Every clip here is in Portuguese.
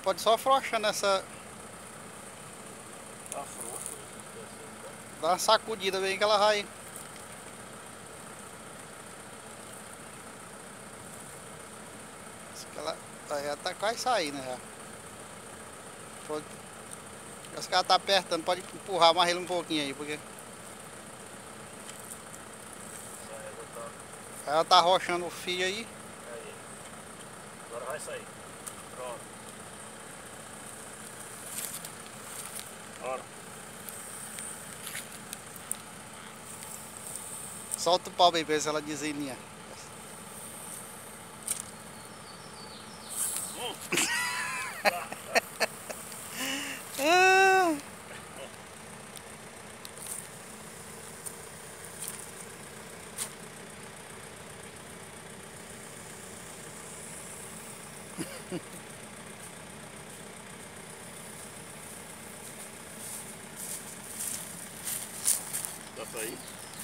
pode só afrouxar nessa. Tá frouxo. Dá uma sacudida bem que ela vai. Acho que ela tá quase saindo já. Pode, acho que ela tá apertando, pode empurrar mais ele um pouquinho aí, porque Essa égua tá. ela tá arrochando o fio aí. Aí. Agora vai sair. Pronto. Bora. Solta o pau bem pra ver se ela desenha. Ah, Tá saindo?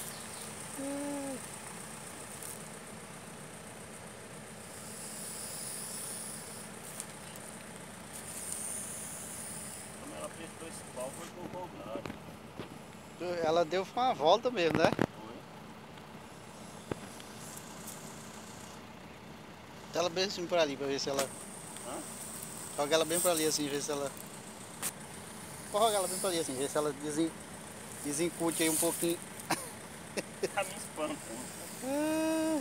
Quando ela apertou esse pau foi pro contrário. ela deu uma volta mesmo, né? Foi. Ela bem assim por ali pra ver se ela. Hã? Joga ela bem pra ali assim, ver se ela. Joga ela bem pra ali assim, ver se ela desencute aí um pouquinho. Tá me espantando. Ah,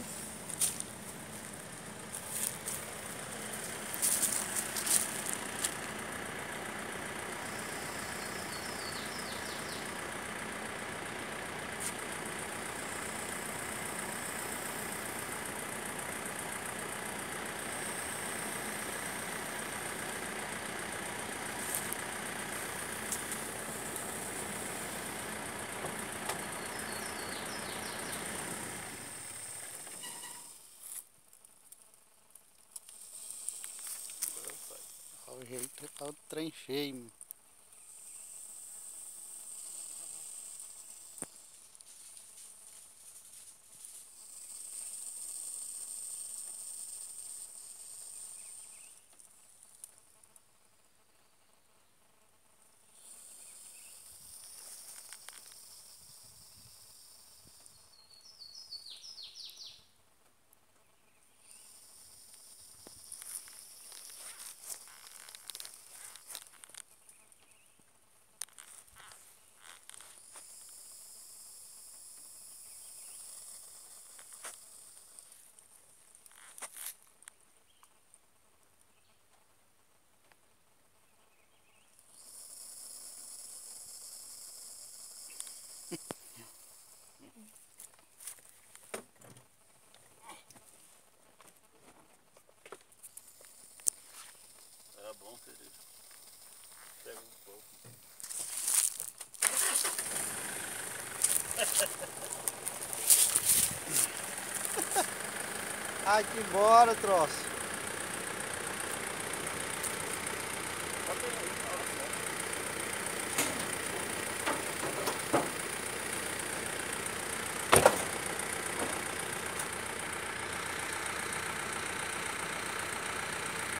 o jeito tá o trem cheio. Era bom ter pego um pouco. Ai, que bora, troço.